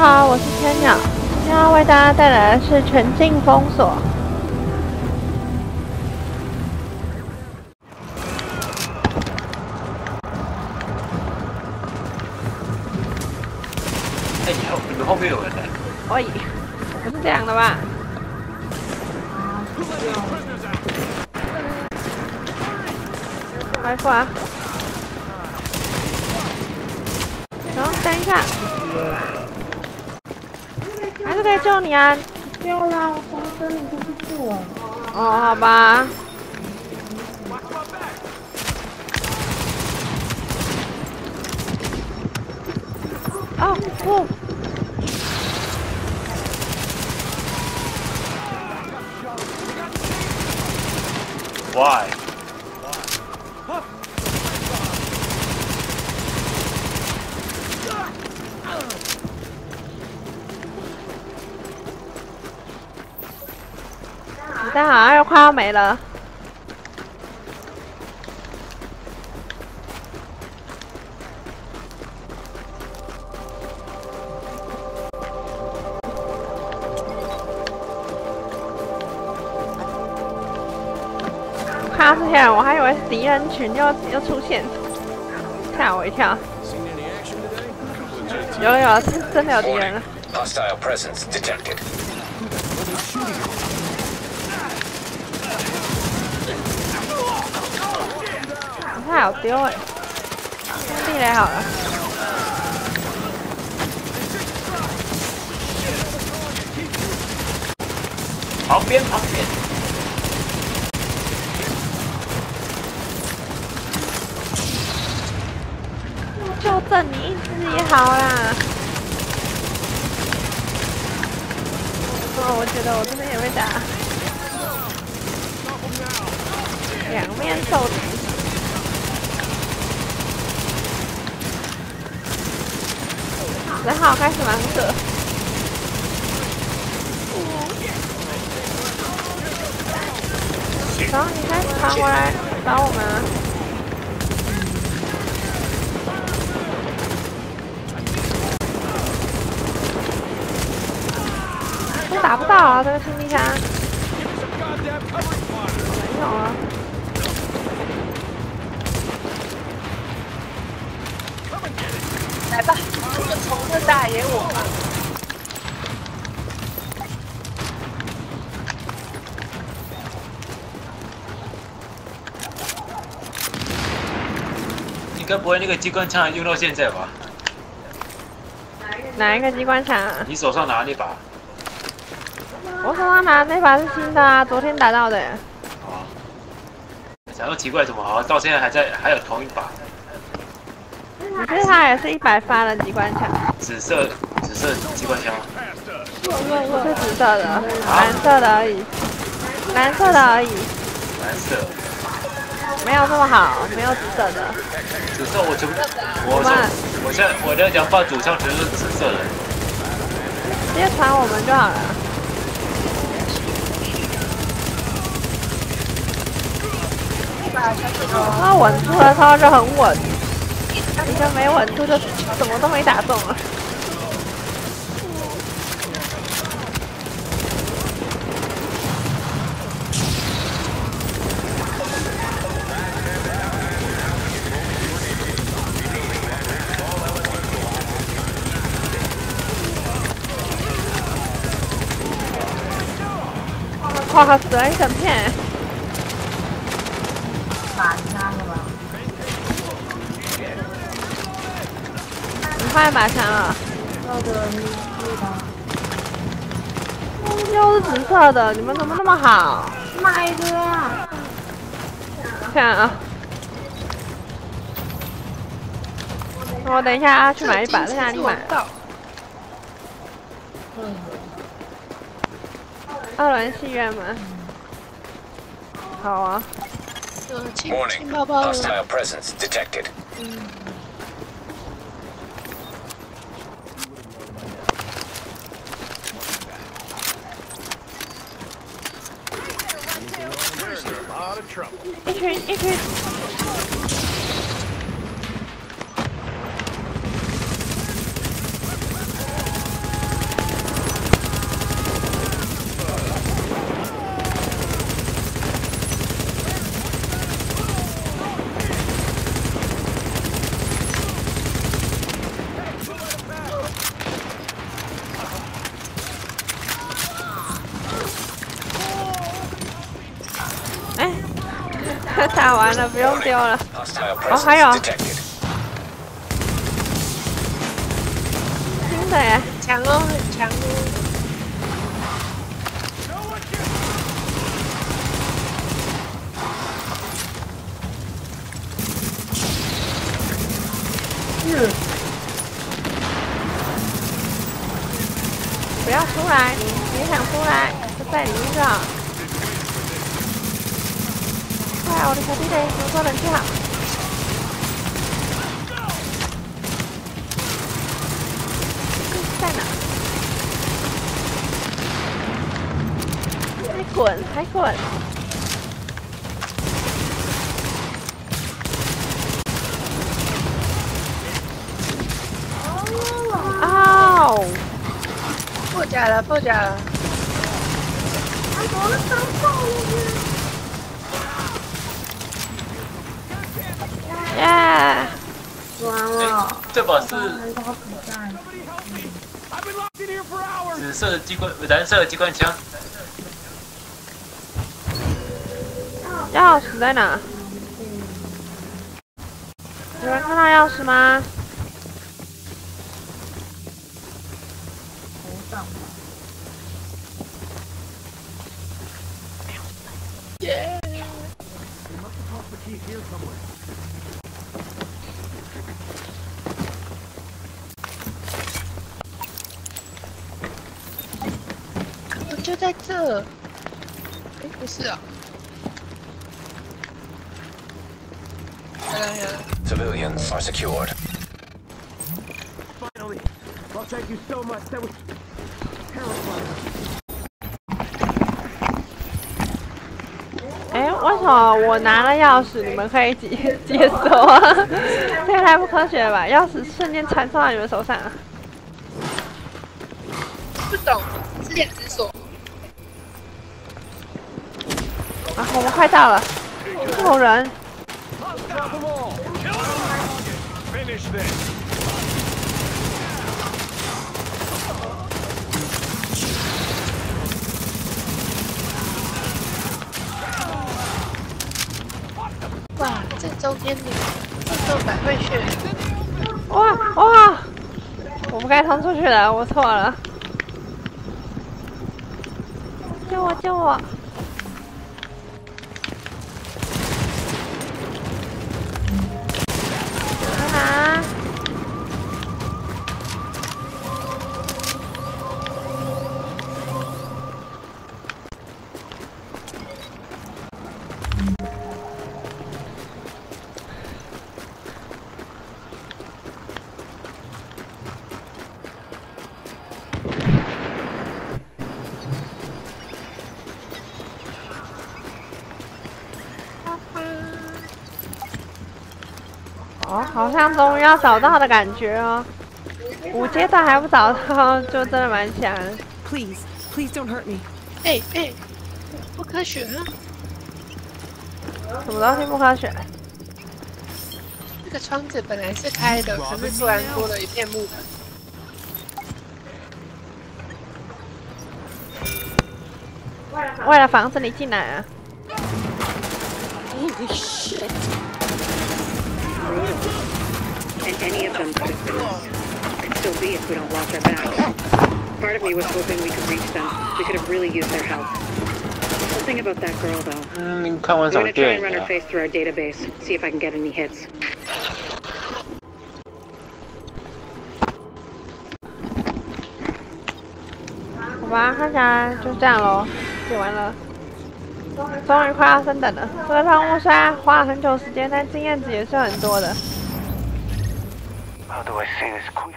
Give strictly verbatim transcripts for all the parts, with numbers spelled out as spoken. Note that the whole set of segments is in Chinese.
好，我是千鸟，今天要为大家带来的是全境封锁。 哎，你后你们后面有人呢？ 喂，不是这样的吧？回复啊！然后等一下，还是可以救你啊！ 丢啦，我从这里不是救我。 哦，好吧。哦不。 Why？ 子弹好像又快要没了。看到这些人，我还以为是敌人群又又出现，吓我一跳。有有，是真的有敌人了。 Hostile presence detected. 太好丢哎！用地雷好了。 旁边旁边。 就正你一只也好啦。哦，我觉得我这边也被打。两面受敌。 十号开始盲射，然后你开始传过来找我们啊！都打不到啊，这个轻力枪。没有啊。 来吧，这个虫子打野我吧。 你该不会那个机关枪还用到现在吧？ 哪一个机关枪啊？ 你手上拿那把？ 我手上拿那把是新的啊，昨天打到的。 哦。想说奇怪，怎么好像到现在还在还有同一把？ 其实它也是一百发的机关枪， 紫色紫色机关枪， 不是紫色的，蓝色的而已，蓝色的而已， 蓝色， 没有这么好，没有紫色的。 紫色我全部，我我我现在我的两把主枪全都是紫色的， 直接传我们就好了。它稳住的时候就很稳。 你就没稳住，就什么都没打中了。哇，死了一整片。 打杀了吧？ 快马枪了， 那个你是吧？ 又是紫色的，你们怎么那么好？ 买的啊！ 看啊，我等一下去买一把，在哪里买？ 嗯。 二轮戏院吗？好啊。 Warning. Hostile presence detected. 一群一群。 打完了，不用丢了。 Hostile 哦，还有 presence detected. 新的耶， 强哦，很强哦。 是不要出来，你别想出来，就在里面就好。快，我的小弟弟，有做人就好。在哪？还滚，还滚！哦！ 破甲了，破甲了！ 耶！ 完了， 这把是很多子弹。 紫色的机关，蓝色的机关枪。 钥匙在哪？有人看到钥匙吗？ 头上。 耶！我就在这。哎，不是啊。来来来。 Civilians are secured. Finally. Well, thank you so much. That was terrifying. 哎，为什么我拿了钥匙，你们可以解解锁啊？这也太不科学了吧！钥匙瞬间传送到你们手上啊！ 不懂，是两只锁。 啊，我们快到了，有人。 Drop them all. Finish this. 哇，这中间的这都百会穴。 哇哇！我不该冲出去的，我错了。救我！救我！在哪？哦，好像终于要找到的感觉哦。五阶段还不找到，就真的蛮强。 Please, please don't hurt me. 哎哎，不科学啊！ 什么东西不科学？ 这个窗子本来是开的，可是突然多了一片木板。 为了防止你进来啊！ Holy shit. And any of them could have been us. Could still be if we don't watch our backs. Part of me was hoping we could reach them. We could have really used their help. Something about that girl, though. 嗯，看完 I'm 场 gonna try 电 and run 影 her 啊。 face through our database, see if I can get any hits. 好吧，看起来就这样咯，写完了。终于快要升等了。这个任务虽然花了很久时间，但经验值也是很多的。 How do I say this quickly?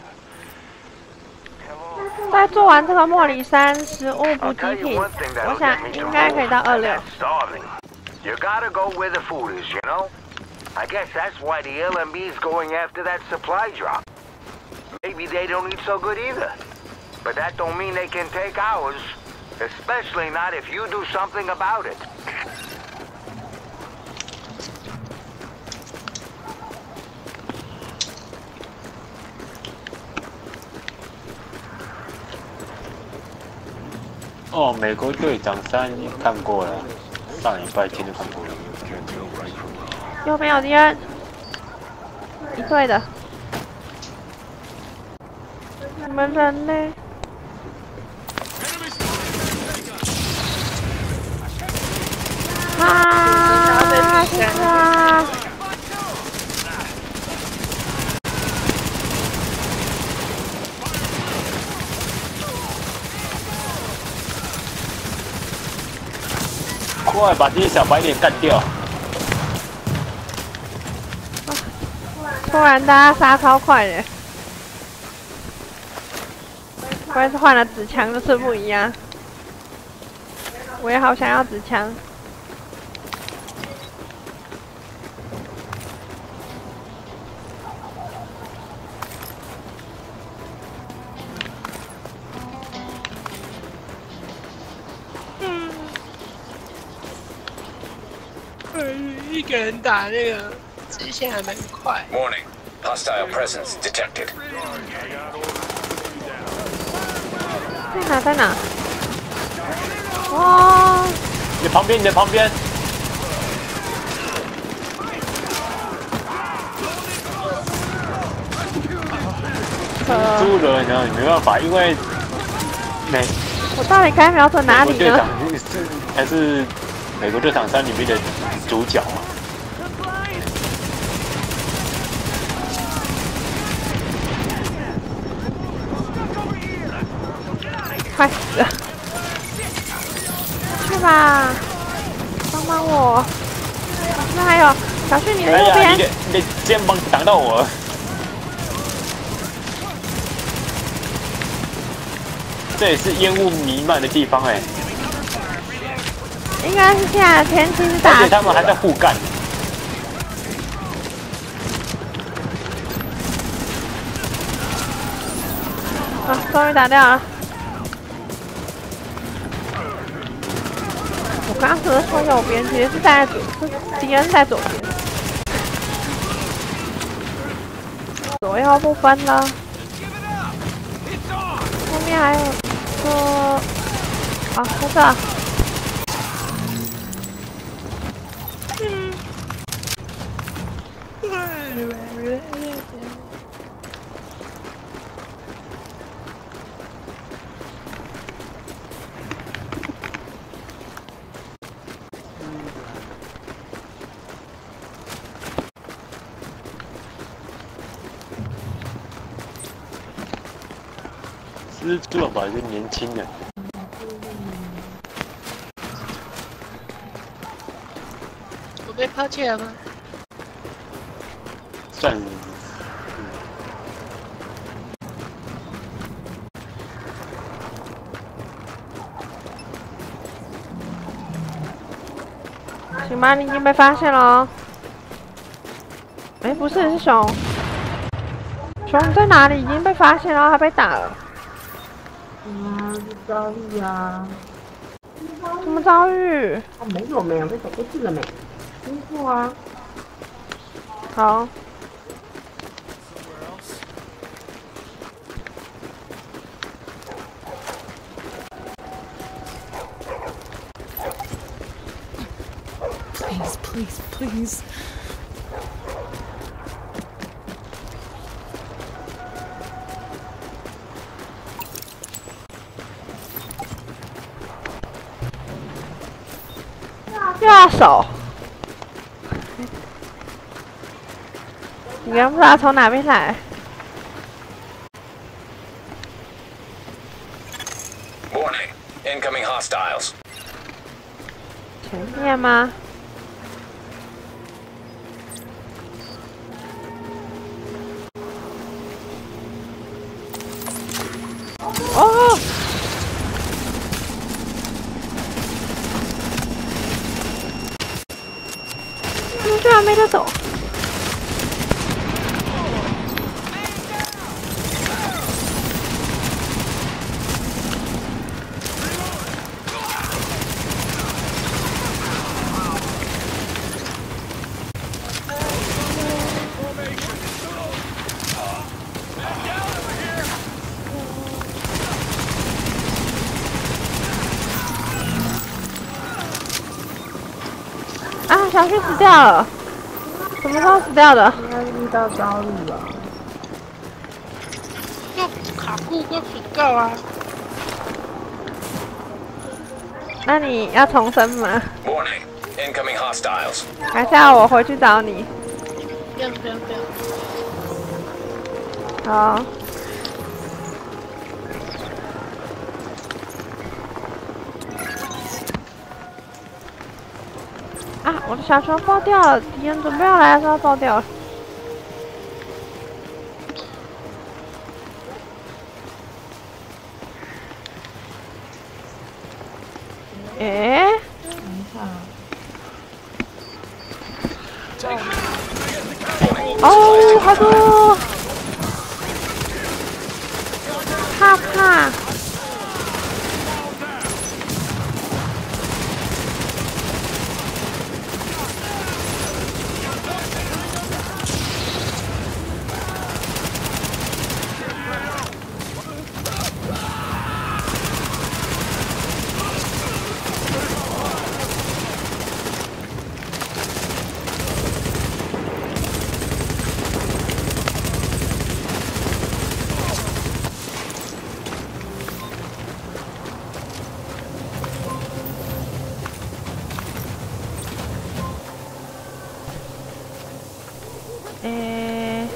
在做完这个莫里山食物补给品，我想应该可以到二六。 You gotta go where the food is, you know? I guess that's why the L M B is going after that supply drop. Maybe they don't eat so good either. But that don't mean they can take ours. Especially not if you do something about it. 哦，美国队长三看过了，上礼拜天就看过了。 右边有敌人，一队的。你们人呢？啊！天啊！ 快把这些小白脸干掉！ 突然大家杀超快的，我也是换了纸枪，就是不一样。我也好想要纸枪。 一个人打那个直线还蛮快。 Warning. Hostile presence detected. 在哪？在哪？哦！ 你旁边，你的旁边。输了呢，你没办法，因为美。 我到底该瞄准哪里呢？ 还是美国队长三里面的主角啊。 快死了！去吧，帮帮我！那还有小旭，你的右边。 哎呀，你的你的肩膀挡到我了。这也是烟雾弥漫的地方哎。 应该是现在的天气是大。 而且他们还在互干。 啊，终于打掉了。我刚刚是说右边，其实是在左，是敌人在左边。左右不分了。后面还有个，啊，在这。 蜘蛛吧，是年轻人。 我被抛弃了吗？ 算。 行吧，你已经被发现了哦。哎，不是，是熊。熊在哪里？已经被发现了，还被打了。 啊，是遭遇啊！ 什么遭遇？ 啊，没有没有，被走过去了没？经过啊。 好。 Please, please, please. 又要手，你刚不知道从哪边来。 Warning. Incoming hostiles. 前面吗？哦！居然没得走！啊，小旭死掉了！ 什么时候死掉的？ 应该遇到遭遇吧。 就卡库跟警告啊。 那你要重生吗？ Warning. Incoming hostiles. 还是要我回去找你？ 不要不要不要。 好。啊！我的小球爆掉了，敌人准备要来的时候爆掉了。诶？哦，好多！怕怕！诶，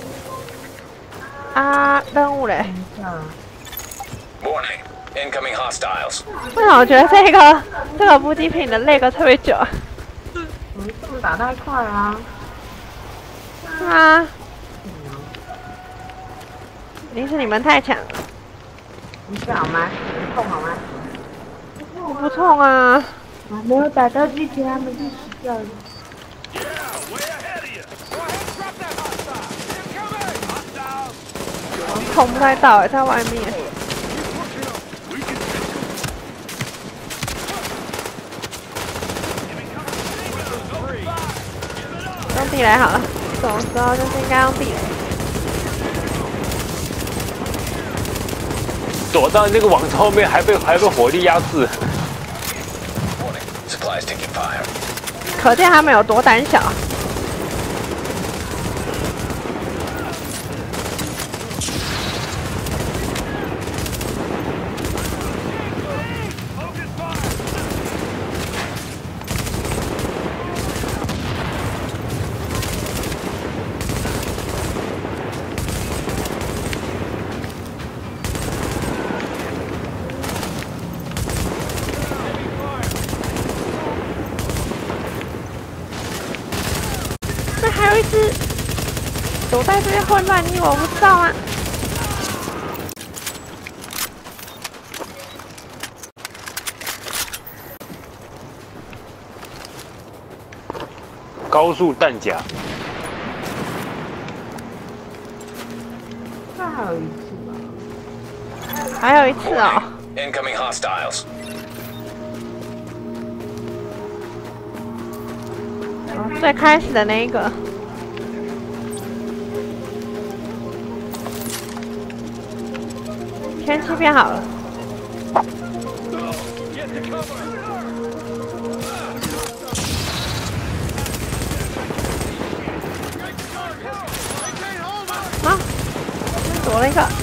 啊，任务嘞？ Warning. Incoming hostiles. 为什么我觉得这个这个补给品的那个特别久？ 我们这么打太快啊！ 是吗？一定是你们太强了。 你是好吗？你痛好吗？ 我不痛啊！ 我没有打到之前，他们就死掉了。 控不太到，在外面。用地雷好了，这种时候就是应该用地雷。 躲到那个网子后面，还被还被火力压制。 Warning. Supplies taking fire. 可见他们有多胆小。 还有一只躲在这边混乱，你以为我不知道吗？ 高速弹夹， 那还有一次吧？ 还有一次哦。 Incoming hostiles. 哦，最开始的那一个。 天气变好了。啊！躲了一个。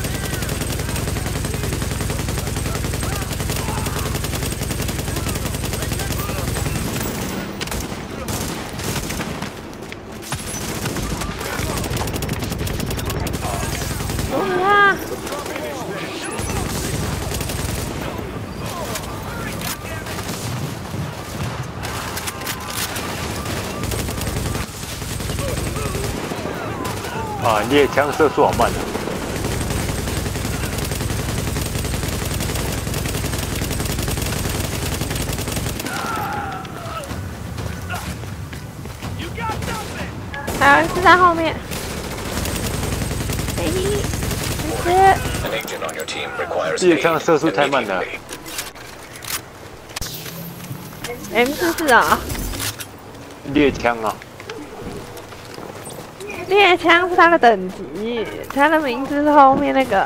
躲他！ 啊，猎枪射速好慢啊！ 还有一只在后面。嘿嘿，一只。 An agent on your team requires 猎枪射速太慢了。 M 四四啊。 猎枪啊。 猎枪是它的等级，它的名字是后面那个。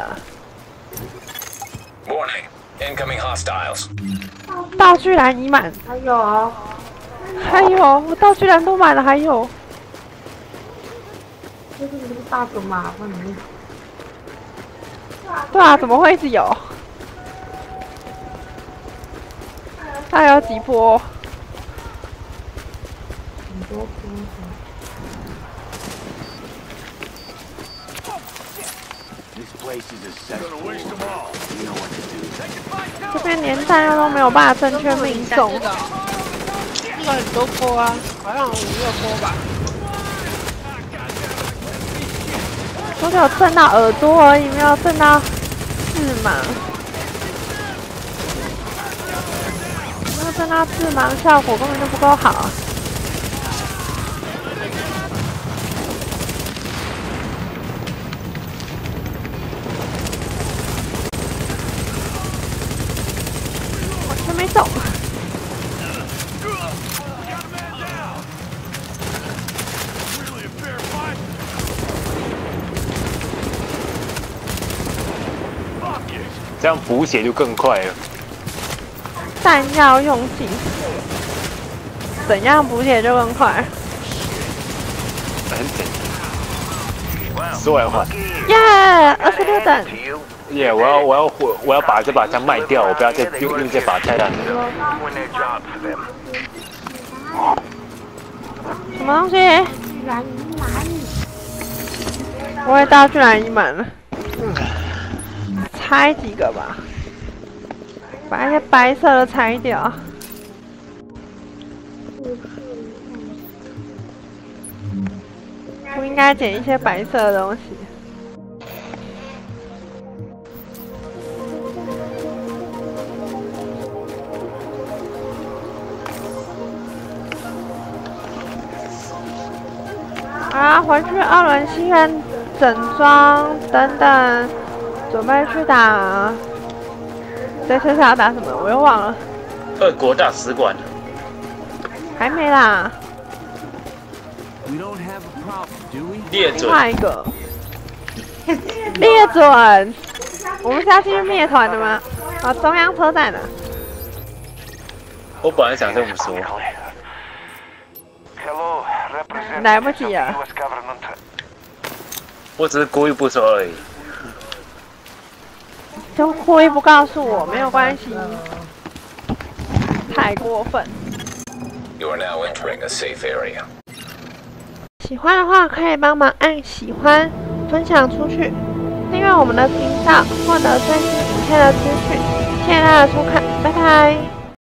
Warning. Incoming hostiles. 道具栏已满。 还有哦， 还有，我道具栏都满了，还有。 这是不是大个麻烦你？ 对啊，怎么会一直有？它有几波？ 很多波。 这边连弹药都没有办法正确命中。 这个这个很多波啊，好像有五六波吧。 我只有震到耳朵而已，没有震到翅膀。没有震到翅膀，效果根本就不够好。 没走。 这样补血就更快了。 弹药用尽，怎样补血就更快？ 很简单。说完话。 耶，二十六等。 耶！ Yeah, 我要我要我我要把这把枪卖掉，我不要再用用这把太烂了。 什么东西？我也道具栏已满了，拆几个吧，把那些白色的拆掉。不应该捡一些白色的东西。 啊，回去二轮戏院整装等等，准备去打。这次是要打什么？我又忘了。 俄国大使馆。 还没啦。 猎准。 另外一个。猎准。我们是要进去灭团的吗？啊，中央车站呢？ 我本来想这么说。 来不及了， 我只是故意不说而已。 就故意不告诉我，没有关系。太过分。 You are now entering a safe area. 喜欢的话可以帮忙按喜欢，分享出去，订阅我们的频道，获得最新影片的资讯。谢谢大家的收看，拜拜。